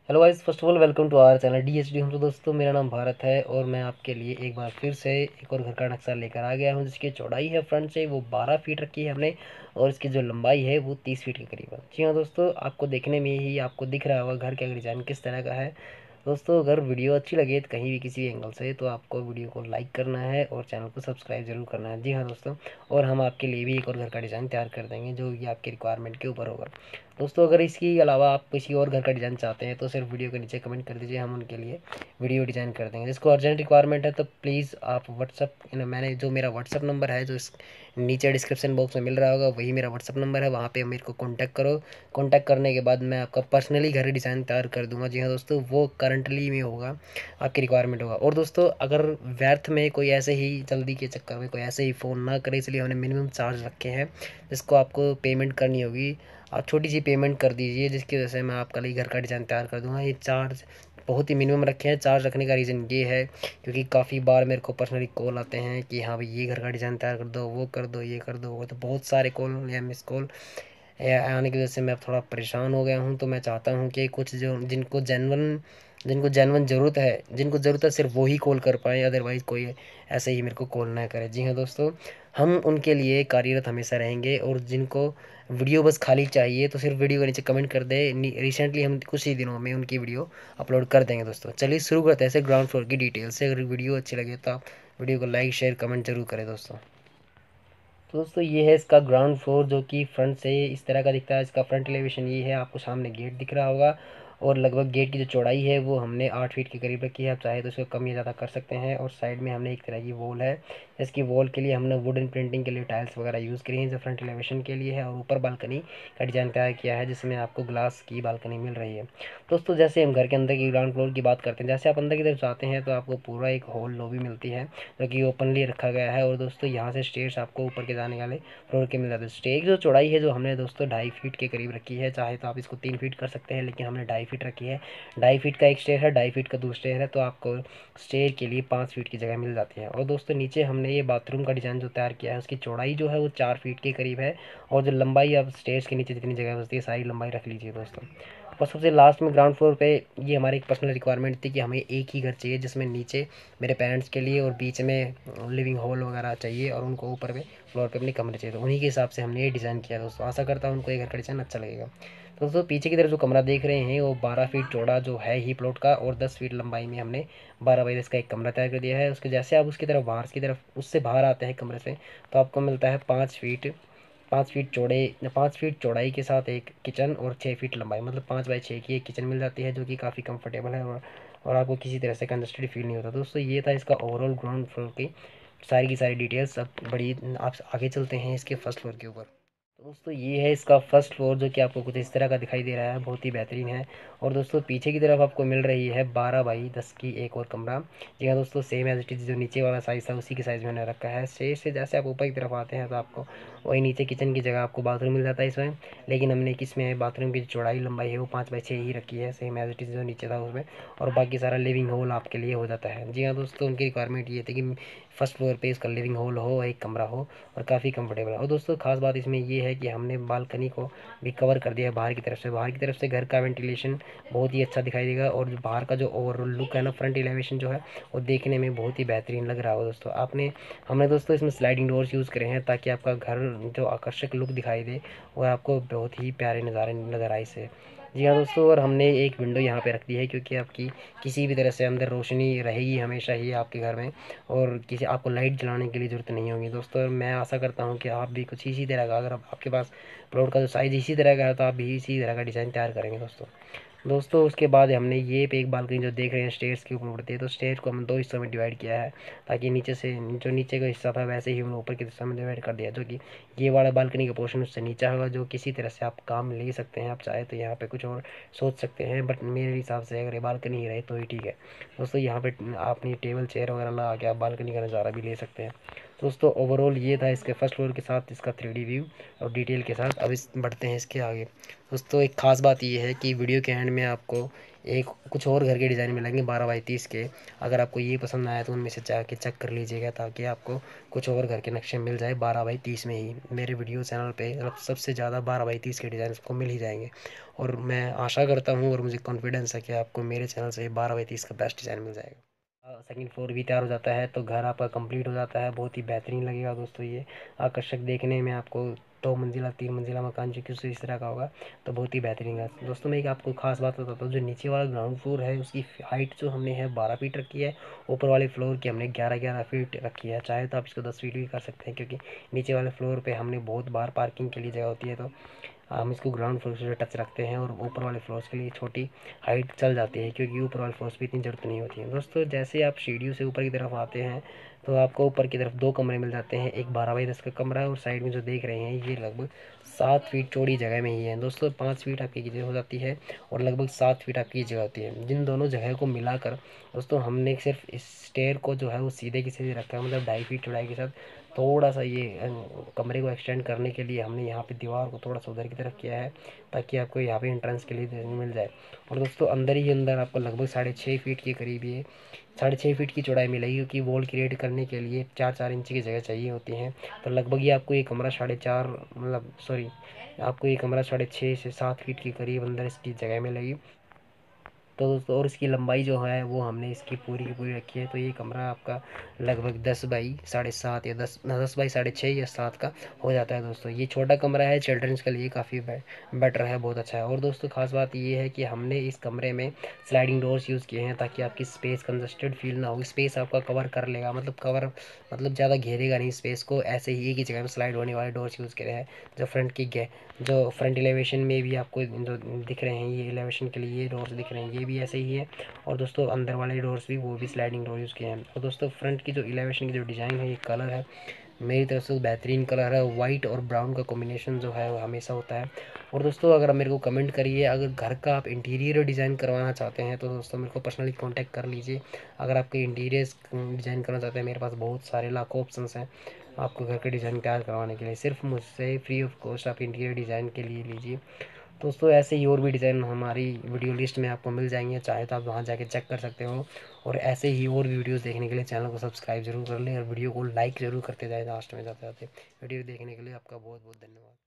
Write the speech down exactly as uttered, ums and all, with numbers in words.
Hello guys, first of all welcome to our channel D H D home. तो दोस्तों, मेरा नाम भारत है और मैं आपके लिए एक बार फिर से एक और घर का नक्शा लेकर आ गया हूं, जिसकी चौड़ाई है फ्रंट से वो बारह फीट रखी है हमने, और इसकी जो लंबाई है वो तीस फीट के करीब है। जी हाँ दोस्तों, आपको देखने में ही आपको दिख रहा होगा घर का डिज़ाइन किस तरह का है। दोस्तों, अगर वीडियो अच्छी लगे तो कहीं भी किसी भी एंगल से, तो आपको वीडियो को लाइक करना है और चैनल को सब्सक्राइब जरूर करना है। जी हाँ दोस्तों, और हम आपके लिए भी एक और घर का डिज़ाइन तैयार कर देंगे जो कि आपकी रिक्वायरमेंट के ऊपर होगा। दोस्तों, अगर इसके अलावा आप किसी और घर का डिज़ाइन चाहते हैं तो सिर्फ वीडियो के नीचे कमेंट कर दीजिए, हम उनके लिए वीडियो डिज़ाइन कर देंगे। जिसको अर्जेंट रिक्वायरमेंट है तो प्लीज़ आप व्हाट्सअप, मैंने जो मेरा व्हाट्सअप नंबर है जो इस नीचे डिस्क्रिप्शन बॉक्स में मिल रहा होगा, वही मेरा व्हाट्सअप नंबर है। वहाँ पे मेरे को कॉन्टैक्ट करो। कॉन्टैक्ट करने के बाद मैं आपका पर्सनली घर डिज़ाइन तैयार कर दूंगा। जी हाँ दोस्तों, वो करंटली में होगा, आपकी रिक्वायरमेंट होगा। और दोस्तों, अगर व्यर्थ में कोई ऐसे ही जल्दी के चक्कर में कोई ऐसे ही फ़ोन ना करे, इसलिए हमने मिनिमम चार्ज रखे हैं जिसको आपको पेमेंट करनी होगी। आप छोटी सी पेमेंट कर दीजिए, जिसकी वजह से मैं आपका लिए घर का डिज़ाइन तैयार कर दूंगा। ये चार्ज बहुत ही मिनिमम रखे हैं। चार्ज रखने का रीज़न ये है क्योंकि काफ़ी बार मेरे को पर्सनली कॉल आते हैं कि हाँ भाई, ये घर का डिज़ाइन तैयार कर दो, वो कर दो, ये कर दो, वो, तो बहुत सारे कॉल या मिस कॉल आने की वजह से मैं थोड़ा परेशान हो गया हूँ। तो मैं चाहता हूँ कि कुछ जो जिनको जेन्युइन जिनको जेन्युइन ज़रूरत है जिनको ज़रूरत है सिर्फ वो ही कॉल कर पाएँ, अदरवाइज़ कोई ऐसे ही मेरे को कॉल ना करे। जी हाँ दोस्तों, हम उनके लिए कार्यरत हमेशा रहेंगे। और जिनको वीडियो बस खाली चाहिए तो सिर्फ वीडियो के नीचे कमेंट कर दे। रिसेंटली हम कुछ ही दिनों में उनकी वीडियो अपलोड कर देंगे। दोस्तों, चलिए शुरू करते हैं ऐसे ग्राउंड फ्लोर की डिटेल से। अगर वीडियो अच्छी लगे तो आप वीडियो को लाइक शेयर कमेंट जरूर करें दोस्तों। तो दोस्तों, ये है इसका ग्राउंड फ्लोर जो कि फ्रंट से इस तरह का दिखता है। इसका फ्रंट एलिवेशन ये है, आपको सामने गेट दिख रहा होगा। और लगभग गेट की जो चौड़ाई है वो हमने आठ फीट के करीब रखी है। आप चाहे तो इसको कम या ज़्यादा कर सकते हैं। और साइड में हमने एक तरह की वॉल है, इसकी वॉल के लिए हमने वुडन प्रिंटिंग के लिए टाइल्स वगैरह यूज़ करी हैं जो फ्रंट एलिवेशन के लिए है। और ऊपर बालकनी का डिज़ाइन तैयार किया है जिसमें आपको ग्लास की बालकनी मिल रही है। दोस्तों, जैसे हम घर के अंदर की ग्राउंड फ्लोर की बात करते हैं, जैसे आप अंदर की तरफ जाते हैं तो आपको पूरा एक हॉल लॉबी मिलती है जो कि ओपनली रखा गया है। और दोस्तों, यहाँ से स्टेयर्स आपको ऊपर के जाने वाले फ्लोर के मिल जाते हैं। स्टेज की जो चौड़ाई है जो हमने दोस्तों ढाई फीट के करीब रखी है। चाहे तो आप इसको तीन फीट कर सकते हैं, लेकिन हमने ढाई फीट रखी है। ढाई फीट का एक स्टेयर है, ढाई फीट का दूसरा स्टेयर है, तो आपको स्टेयर के लिए पाँच फीट की जगह मिल जाती है। और दोस्तों, नीचे हमने ये बाथरूम का डिज़ाइन जो तैयार किया है उसकी चौड़ाई जो है वो चार फीट के करीब है। और जो लंबाई अब स्टेयर्स के नीचे जितनी जगह बचती है सारी लंबाई रख लीजिए दोस्तों। और सबसे लास्ट में ग्राउंड फ्लोर पे ये हमारी एक पर्सनल रिक्वायरमेंट थी कि हमें एक ही घर चाहिए जिसमें नीचे मेरे पेरेंट्स के लिए और बीच में लिविंग हॉल वगैरह चाहिए, और उनको ऊपर पे फ्लोर पे अपने कमरे चाहिए। तो उन्हीं के हिसाब से हमने ये डिज़ाइन किया दोस्तों। आशा करता हूँ उनको ये घर का डिज़ाइन अच्छा लगेगा। तो दोस्तों, पीछे की तरफ जो कमरा देख रहे हैं वो बारह फीट चौड़ा जो है ही प्लॉट का, और दस फीट लंबाई में हमने बारह बाई दस का एक कमरा तैयार कर दिया है। उसके जैसे आप उसकी तरफ बाहर की तरफ उससे बाहर आते हैं कमरे से, तो आपको मिलता है पाँच फीट पाँच फीट चौड़े पाँच फीट चौड़ाई के साथ एक किचन, और छः फीट लंबाई, मतलब पाँच बाई छः की एक किचन मिल जाती है जो कि काफ़ी कंफर्टेबल है। और और आपको किसी तरह से कंजस्टेड फील नहीं होता। दोस्तों, ये था इसका ओवरऑल ग्राउंड फ्लोर की सारी की सारी डिटेल्स। अब बड़ी आप आगे चलते हैं इसके फर्स्ट फ्लोर के ऊपर। तो दोस्तों, ये है इसका फर्स्ट फ्लोर जो कि आपको कुछ इस तरह का दिखाई दे रहा है, बहुत ही बेहतरीन है। और दोस्तों, पीछे की तरफ आपको मिल रही है बारह बाई दस की एक और कमरा। जी हाँ दोस्तों, सेम एज इट इज़ जो नीचे वाला साइज़ था उसी के साइज़ में मैंने रखा है। स्टेज से जैसे आप ऊपर की तरफ आते हैं तो आपको वही नीचे किचन की जगह आपको बाथरूम मिल जाता है इसमें। लेकिन हमने किसमें बाथरूम की चौड़ाई लंबाई है वो पाँच बाई छः ही रखी है, सेम एज इट इज़ जो नीचे था उसमें। और बाकी सारा लिविंग हॉल आपके लिए हो जाता है। जी हाँ दोस्तों, उनकी रिक्वायरमेंट ये थी कि फर्स्ट फ्लोर पे इसका लिविंग हॉल हो, एक कमरा हो, और काफ़ी कंफर्टेबल है। और दोस्तों, खास बात इसमें ये है कि हमने बालकनी को भी कवर कर दिया है बाहर की तरफ से। बाहर की तरफ से घर का वेंटिलेशन बहुत ही अच्छा दिखाई देगा। और जो बाहर का जो ओवरऑल लुक है ना, फ्रंट एलिवेशन जो है वो देखने में बहुत ही बेहतरीन लग रहा हो दोस्तों। आपने हमने दोस्तों इसमें स्लाइडिंग डोर्स यूज़ करे हैं ताकि आपका घर जो आकर्षक लुक दिखाई दे वह आपको बहुत ही प्यारे नज़ारे नज़र आए से। जी हाँ दोस्तों, और हमने एक विंडो यहाँ पे रख दी है क्योंकि आपकी किसी भी तरह से अंदर रोशनी रहेगी हमेशा ही आपके घर में, और किसी आपको लाइट जलाने के लिए ज़रूरत नहीं होगी दोस्तों। और मैं आशा करता हूँ कि आप भी कुछ इसी तरह का, अगर आपके पास प्लॉट का जो साइज़ इसी तरह का है तो आप भी इसी तरह का डिज़ाइन तैयार करेंगे दोस्तों। दोस्तों, उसके बाद हमने ये पे एक बालकनी जो देख रहे हैं स्टेयर्स के ऊपर बढ़ती है, तो स्टेयर को हम दो हिस्सों में डिवाइड किया है ताकि नीचे से जो नीचे का हिस्सा था वैसे ही हमने ऊपर के हिस्सा में डिवाइड कर दिया, जो कि ये वाला बालकनी का पोर्शन उससे नीचा होगा, जो किसी तरह से आप काम ले सकते हैं। आप चाहे तो यहाँ पे कुछ और सोच सकते हैं, बट मेरे हिसाब से अगर ये बालकनी ही रहे तो ही ठीक है। दोस्तों, यहाँ पे आप अपनी टेबल चेयर वगैरह लगा के आप बालकनी का नज़ारा भी ले सकते हैं। दोस्तों ओवरऑल ये था इसके फर्स्ट फ्लोर के साथ इसका थ्री डी व्यू और डिटेल के साथ। अब इस बढ़ते हैं इसके आगे। दोस्तों एक ख़ास बात ये है कि वीडियो के एंड में आपको एक कुछ और घर के डिज़ाइन मिलेंगे बारह बाई तीस के। अगर आपको ये पसंद आया तो उनमें से जाके चेक कर लीजिएगा, ताकि आपको कुछ और घर के नक्शे मिल जाए बारह बाई तीस में ही। मेरे वीडियो चैनल पे मतलब सबसे ज़्यादा बारह बाई तीस के डिज़ाइन आपको मिल ही जाएंगे, और मैं आशा करता हूँ और मुझे कॉन्फिडेंस है कि आपको मेरे चैनल से बारह बाई तीस का बेस्ट डिज़ाइन मिल जाएगा। सेकंड फ्लोर भी तैयार हो जाता है तो घर आपका कंप्लीट हो जाता है। बहुत ही बेहतरीन लगेगा दोस्तों, ये आकर्षक देखने में। आपको दो मंजिला तीन मंजिला मकान जो कि उस इस तरह का होगा तो बहुत ही बेहतरीन है। दोस्तों मैं एक आपको खास बात बताता हूँ, जो नीचे वाला ग्राउंड फ्लोर है उसकी हाइट जो हमने है बारह फीट रखी है, ऊपर वाले फ्लोर की हमने ग्यारह ग्यारह फीट रखी है। चाहे तो आप इसको दस फीट भी कर सकते हैं, क्योंकि नीचे वाले फ्लोर पे हमने बहुत बार पार्किंग के लिए जगह होती है, तो हम इसको ग्राउंड फ्लोर से टच रखते हैं। और ऊपर वाले फ्लोर्स के लिए छोटी हाइट चल जाती है, क्योंकि ऊपर वाले फ्लोर्स पे इतनी ज़रूरत नहीं होती है। दोस्तों जैसे आप सीढ़ियों से ऊपर की तरफ आते हैं तो आपको ऊपर की तरफ दो कमरे मिल जाते हैं। एक बारह बाई दस का कमरा है, और साइड में जो देख रहे हैं ये लगभग सात फीट चौड़ी जगह में ही है। दोस्तों पाँच फीट आपकी जगह हो जाती है और लगभग सात फीट आपकी जगह होती है। जिन दोनों जगह को मिलाकर दोस्तों हमने सिर्फ इस स्टेयर को जो है वो सीधे की सीधे रखा है, मतलब ढाई फीट चौड़ाई के साथ। थोड़ा सा ये कमरे को एक्सटेंड करने के लिए हमने यहाँ पे दीवार को थोड़ा सा उधर की तरफ किया है, ताकि आपको यहाँ पे एंट्रेंस के लिए मिल जाए। और दोस्तों अंदर ही अंदर आपको लगभग साढ़े छः फीट के करीब ये साढ़े छः फीट की चौड़ाई मिलेगी, क्योंकि वॉल क्रिएट करने के लिए चार चार इंच की जगह चाहिए होती है। तो लगभग ये आपको ये कमरा साढ़े चार मतलब सॉरी आपको ये कमरा साढ़े छः से सात फीट के करीब अंदर इसकी जगह मिलेगी। तो दोस्तों और इसकी लंबाई जो है वो हमने इसकी पूरी की पूरी रखी है। तो ये कमरा आपका लगभग दस बाई साढ़े सात या दस दस बाई साढ़े छः या सात का हो जाता है। दोस्तों ये छोटा कमरा है, चिल्ड्रंस के लिए काफ़ी बेटर है, बहुत अच्छा है। और दोस्तों खास बात ये है कि हमने इस कमरे में स्लाइडिंग डोर्स यूज़ किए हैं, ताकि आपकी स्पेस कंजस्टेड फील ना हो। स्पेस आपका कवर कर लेगा, मतलब कवर मतलब ज़्यादा घेरेगा नहीं स्पेस को। ऐसे ही एक ही जगह में स्लाइड होने वाले डोर्स यूज़ करे हैं। जो फ्रंट की जो फ्रंट एलिवेशन में भी आपको जो दिख रहे हैं, ये एलिवेशन के लिए ये डोर्स दिख रहे हैं, ये भी ऐसे ही है। और दोस्तों अंदर वाले डोर्स भी वो भी स्लाइडिंग डोर यूज़ किए हैं। और दोस्तों फ्रंट की जो एलिवेशन की जो डिज़ाइन है, ये कलर है मेरी तरफ से बेहतरीन कलर है। वाइट और ब्राउन का कॉम्बिनेशन जो है वो हमेशा होता है। और दोस्तों अगर आप मेरे को कमेंट करिए, अगर घर का आप इंटीरियर डिज़ाइन करवाना चाहते हैं तो दोस्तों मेरे को पर्सनली कांटेक्ट कर लीजिए। अगर आपके इंटीरियर डिज़ाइन करना चाहते हैं, मेरे पास बहुत सारे लाखों ऑप्शंस हैं आपको घर के डिज़ाइन तैयार करवाने के लिए। सिर्फ मुझसे फ्री ऑफ कॉस्ट आप इंटीरियर डिज़ाइन के लिए लीजिए। दोस्तों ऐसे ही और भी डिज़ाइन हमारी वीडियो लिस्ट में आपको मिल जाएंगे, चाहे तो आप वहाँ जाके चेक कर सकते हो। और ऐसे ही और भी वीडियोस देखने के लिए चैनल को सब्सक्राइब जरूर कर लें, और वीडियो को लाइक ज़रूर करते जाए लास्ट में जाते जाते। वीडियो देखने के लिए आपका बहुत बहुत धन्यवाद।